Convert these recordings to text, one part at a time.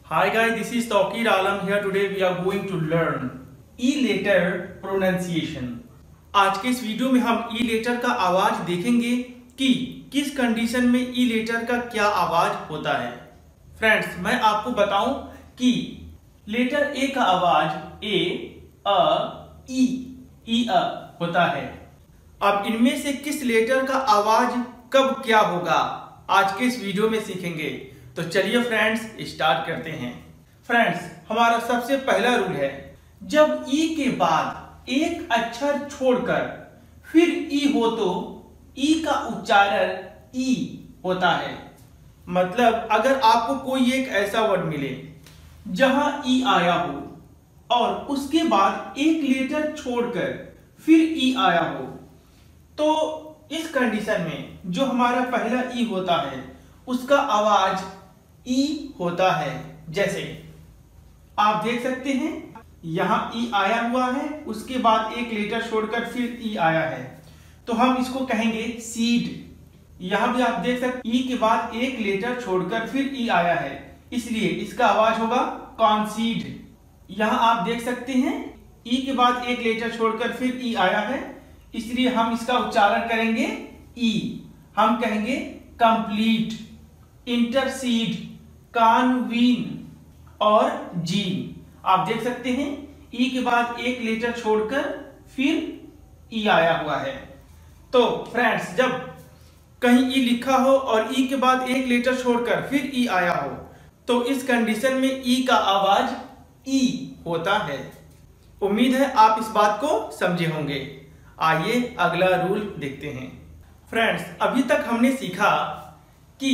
Hi guys, this is Tawqir Alam here. Today we are going to learn E-letter pronunciation. आज के इस video में हम E-letter का आवाज देखेंगे कि किस कंडीशन में E-letter का क्या आवाज होता है। फ्रेंड्स, मैं आपको बताऊं कि लेटर ए का आवाज ए, अ, ई होता है। अब इनमें से किस लेटर का आवाज कब क्या होगा आज के इस वीडियो में सीखेंगे। तो चलिए फ्रेंड्स स्टार्ट करते हैं। फ्रेंड्स, हमारा सबसे पहला रूल है, जब ई के बाद एक अक्षर छोड़कर फिर ई हो तो ई का उच्चारण ई होता है। मतलब अगर आपको कोई एक ऐसा वर्ड मिले जहां ई आया हो और उसके बाद एक लेटर छोड़कर फिर ई आया हो, तो इस कंडीशन में जो हमारा पहला ई होता है उसका आवाज ई होता है। जैसे आप देख सकते हैं यहां ई आया हुआ है, उसके बाद एक लेटर छोड़कर फिर ई आया है, तो हम इसको कहेंगे सीड। यहां भी आप देख सकते ई के बाद एक लेटर छोड़कर फिर ई आया है, इसलिए इसका आवाज होगा कॉन्सीड। यहां आप देख सकते हैं ई के बाद एक लेटर छोड़कर फिर ई आया है, इसलिए हम इसका उच्चारण करेंगे ई। हम कहेंगे कंप्लीट, इंटरसीड, कॉन्वीन और जीन। आप देख सकते हैं ई के बाद एक लेटर छोड़कर फिर ई आया हुआ है। तो फ्रेंड्स, जब कहीं ई लिखा हो और ई के बाद एक लेटर छोड़कर फिर ई आया हो, तो इस कंडीशन में ई का आवाज ई होता है। उम्मीद है आप इस बात को समझे होंगे। आइए अगला रूल देखते हैं। फ्रेंड्स, अभी तक हमने सीखा कि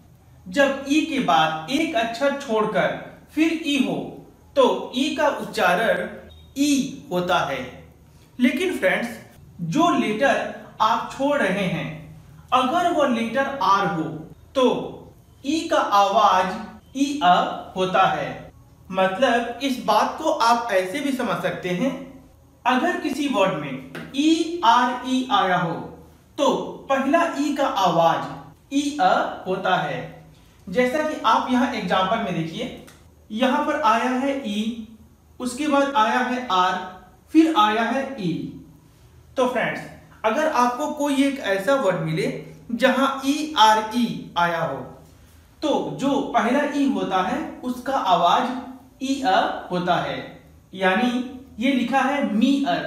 जब ई के बाद एक अक्षर छोड़कर फिर ई हो तो ई का उच्चारण ई होता है। लेकिन फ्रेंड्स, जो लेटर आप छोड़ रहे हैं अगर वो लेटर आर हो तो ई का आवाज ई अ होता है। मतलब इस बात को आप ऐसे भी समझ सकते हैं, अगर किसी वर्ड में ई आर ई आया हो तो पहला ई का आवाज ई अ होता है। जैसा कि आप यहां एग्जांपल में देखिए, यहां पर आया है ई, उसके बाद आया है आर, फिर आया है ई। तो फ्रेंड्स, अगर आपको कोई एक ऐसा वर्ड मिले जहां ई आर ई आया हो, तो जो पहला ई होता है उसका आवाज ई अ होता है। यानी ये लिखा है मी अर,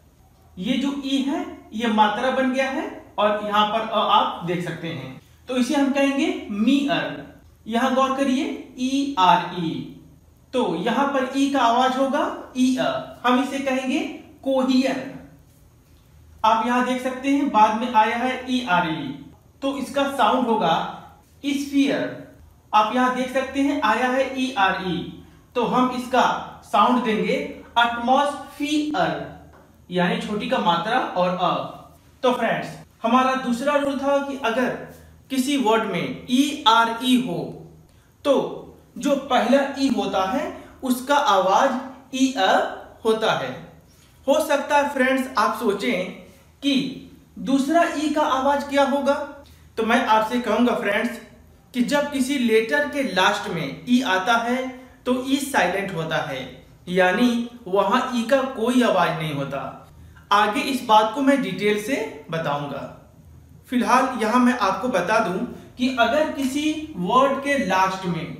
ये जो ई है ये मात्रा बन गया है और यहां पर अ आप देख सकते हैं, तो इसे हम कहेंगे मी अर। यहां गौर करिए ई आर ई, तो यहां पर ई का आवाज होगा ई अ, हम इसे कहेंगे कोहियर। आप यहां देख सकते हैं बाद में आया है ई आर ई, तो इसका साउंड होगा स्फीयर। आप यहां देख सकते हैं आया है ई आर ई, तो हम इसका साउंड देंगे एटमॉस्फियर, यानी छोटी का मात्रा और अ। तो फ्रेंड्स, हमारा दूसरा रूल था कि अगर किसी वर्ड में ई आर ई हो तो जो पहला ई होता है उसका आवाज ई अ होता है। हो सकता है फ्रेंड्स आप सोचें कि दूसरा ई का आवाज क्या होगा, तो मैं आपसे कहूंगा फ्रेंड्स कि जब किसी लेटर के लास्ट में ई आता है तो ई साइलेंट होता है, यानी वहां ई का कोई आवाज नहीं होता। आगे इस बात को मैं डिटेल से बताऊंगा। फिलहाल यहां मैं आपको बता दूं कि अगर किसी वर्ड के लास्ट में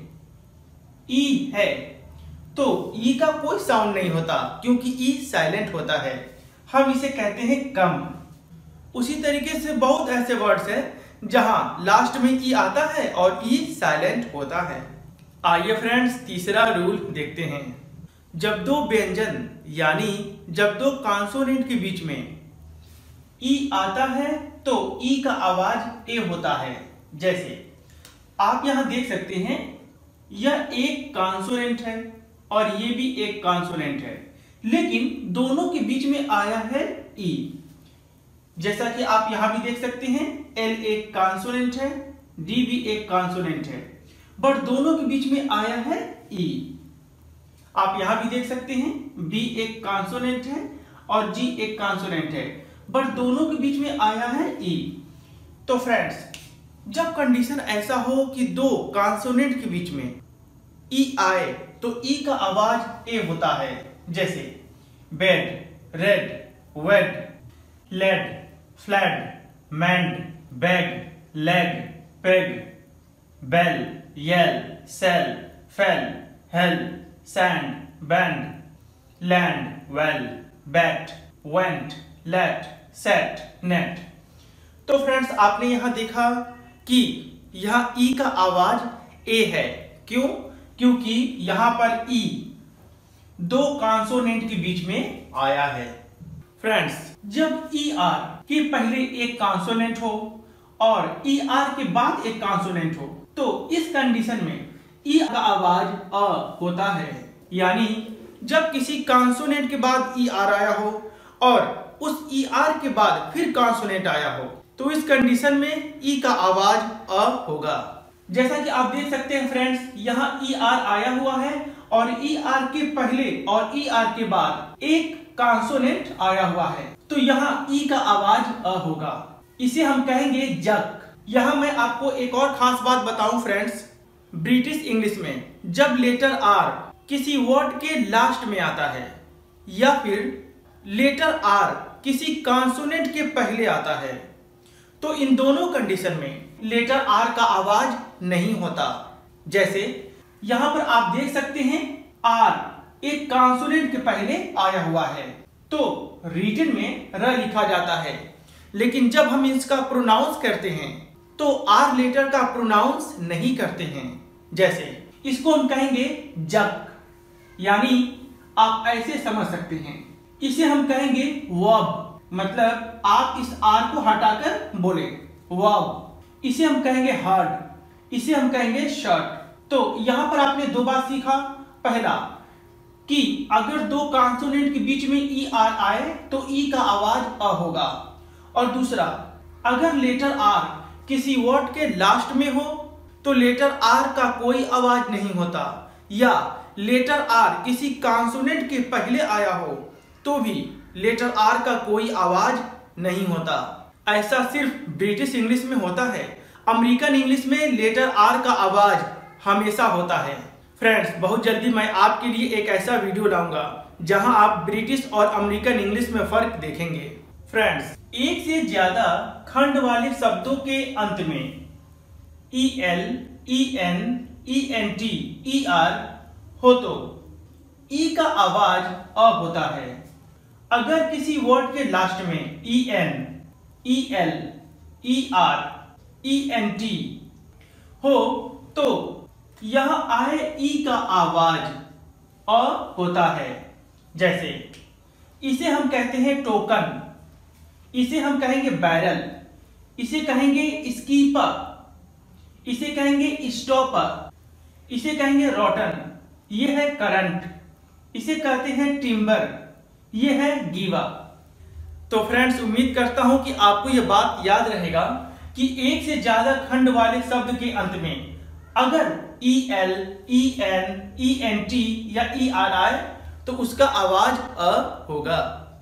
ई है तो ई का कोई साउंड नहीं होता, क्योंकि ई साइलेंट होता है। हम इसे कहते हैं कम। उसी तरीके से बहुत ऐसे वर्ड्स हैं जहां लास्ट में ई आता है और ई साइलेंट होता है। आइए फ्रेंड्स तीसरा रूल देखते हैं। जब दो व्यंजन यानी जब दो कॉन्सोनेंट के बीच में ई आता है तो ई का आवाज ए होता है। जैसे आप यहां देख सकते हैं यह एक कॉन्सोनेंट है और ये भी एक कॉन्सोनेंट है, लेकिन दोनों के बीच में आया है ई। जैसा कि आप यहां भी देख सकते हैं एल एक कॉन्सोनेंट है, डी भी एक कॉन्सोनेंट है, बट दोनों के बीच में आया है ई। आप यहां भी देख सकते हैं बी एक कॉन्सोनेंट है और जी एक कॉन्सोनेंट है, बट दोनों के बीच में आया है ई। तो फ्रेंड्स, जब कंडीशन ऐसा हो कि दो कॉन्सोनेंट के बीच में ई आए तो ई का आवाज ए होता है। जैसे bed, red, wed, led, fled, mend, bag, leg, peg, bell, yell, sell, fell, hell, sand, band, land, well, bat, went, let, set, net. तो फ्रेंड्स आपने यहां देखा कि यह ई का आवाज ए है। क्यों? क्योंकि यहां पर ई दो कॉन्सोनेंट के बीच में आया है। फ्रेंड्स जब ई आर के पहले एक कॉन्सोनेंट हो और ई आर के बाद एक कॉन्सोनेंट हो तो इस कंडीशन में ई का आवाज अ होता है। यानी जब किसी कॉन्सोनेंट के बाद ई आर आया हो और उस ई आर के बाद फिर कॉन्सोनेंट आया हो तो इस कंडीशन में ई का आवाज अ होगा। जैसा कि आप देख सकते हैं फ्रेंड्स, यहाँ ई आर आया हुआ है और ई आर के पहले और ई आर के बाद एक कॉन्सोनेंट आया हुआ है तो यहाँ ई का आवाज अ होगा। इसे हम कहेंगे जक। यहाँ मैं आपको एक और खास बात बताऊं फ्रेंड्स, ब्रिटिश इंग्लिश में जब लेटर आर किसी वर्ड के लास्ट में आता है या फिर लेटर आर किसी कॉन्सोनेंट के पहले आता है तो इन दोनों कंडीशन में लेटर आर का आवाज नहीं होता। जैसे यहां पर आप देख सकते हैं आर एक कॉन्सोनेंट के पहले आया हुआ है तो रीजन में र लिखा जाता है, लेकिन जब हम इसका प्रोनाउंस करते हैं तो आर लेटर का प्रोनाउंस नहीं करते हैं। जैसे इसको हम कहेंगे जक, यानी आप ऐसे समझ सकते हैं। इसे हम कहेंगे वर्ब, मतलब आप इस आर को हटाकर बोले वर्ब। इसे हम कहेंगे हर्ड, इसे हम कहेंगे शर्ट। तो यहां पर आपने दो बात सीखा। पहला कि अगर दो कॉन्सोनेंट के बीच में ई आर आए तो ई का आवाज अ होगा, और दूसरा अगर लेटर आर किसी वर्ड के लास्ट में हो तो लेटर आर का कोई आवाज नहीं होता, या लेटर आर किसी कॉन्सोनेंट के पहले आया हो तो भी लेटर आर का कोई आवाज नहीं होता। ऐसा सिर्फ ब्रिटिश इंग्लिश में होता है। अमेरिकन इंग्लिश में लेटर आर का आवाज हमेशा होता है। फ्रेंड्स बहुत जल्दी मैं आपके लिए एक ऐसा वीडियो लाऊंगा जहां आप ब्रिटिश और अमेरिकन इंग्लिश में फर्क देखेंगे। फ्रेंड्स एक से ज्यादा खंड वाले शब्दों के अंत में E L, E N, E N T, E R हो तो ई का आवाज अ होता है। अगर किसी वर्ड के लास्ट में E N, E L, E R, E N T हो तो यह आए ई का आवाज अ होता है। जैसे इसे हम कहते हैं टोकन, इसे हम कहेंगे बैरल, इसे कहेंगे स्कीपर, इसे कहेंगे स्टॉपर, इसे कहेंगे रॉटन, ये है करंट, इसे कहते हैं टिम्बर, ये है गीवा। तो फ्रेंड्स उम्मीद करता हूं कि आपको यह बात याद रहेगा कि एक से ज्यादा खंड वाले शब्द के अंत में अगर E L, E N, E N T या ई आर आए तो उसका आवाज अ होगा।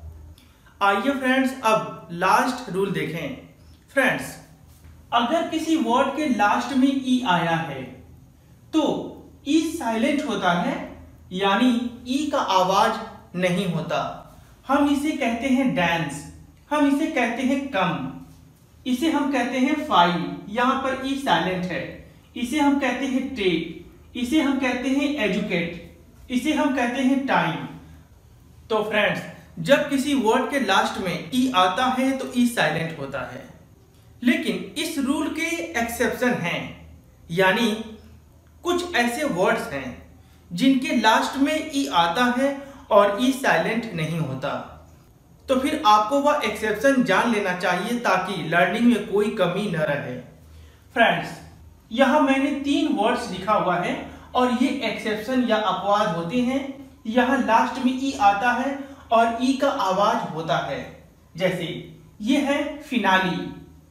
आइए फ्रेंड्स अब लास्ट रूल देखें। फ्रेंड्स अगर किसी वर्ड के लास्ट में ई आया है तो ई साइलेंट होता है, यानी ई का आवाज नहीं होता। हम इसे कहते हैं डांस, हम इसे कहते हैं कम, इसे हम कहते हैं फाइल, यहां पर ई साइलेंट है। इसे हम कहते हैं टेक, इसे हम कहते हैं एजुकेट, इसे हम कहते हैं टाइम। तो फ्रेंड्स जब किसी वर्ड के लास्ट में ई आता है तो ई साइलेंट होता है, लेकिन इस रूल के एक्सेप्शन हैं, यानी कुछ ऐसे वर्ड्स हैं जिनके लास्ट में ई आता है और ई साइलेंट नहीं होता। तो फिर आपको वह एक्सेप्शन जान लेना चाहिए ताकि लर्निंग में कोई कमी न रहे। फ्रेंड्स यहां मैंने 3 वर्ड्स लिखा हुआ है और ये एक्सेप्शन या अपवाद होते हैं। यहां लास्ट में ई आता है और ई का आवाज होता है। जैसे ये है फिनाली,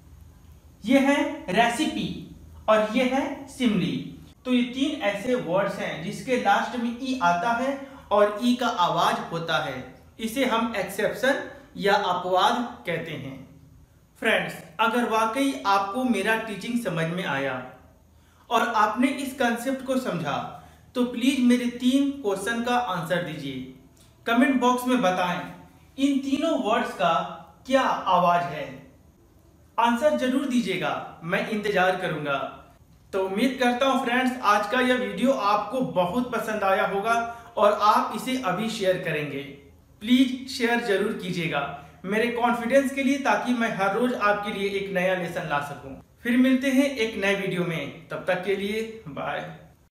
ये है रेसिपी और ये है सिमली। तो ये 3 ऐसे वर्ड्स हैं जिसके लास्ट में ई आता है और ई का आवाज होता है। इसे हम एक्सेप्शन या अपवाद कहते हैं। फ्रेंड्स अगर वाकई आपको मेरा टीचिंग समझ में आया और आपने इस कंसेप्ट को समझा तो प्लीज मेरे 3 क्वेश्चन का आंसर दीजिए। कमेंट बॉक्स में बताएं इन तीनों वर्ड्स का क्या आवाज है। आंसर जरूर दीजिएगा, मैं इंतजार करूंगा। तो उम्मीद करता हूं फ्रेंड्स आज का यह वीडियो आपको बहुत पसंद आया होगा और आप इसे अभी शेयर करेंगे। प्लीज शेयर जरूर कीजिएगा मेरे कॉन्फिडेंस के लिए, ताकि मैं हर रोज आपके लिए एक नया लेसन ला सकूं। फिर मिलते हैं एक नए वीडियो में, तब तक के लिए बाय।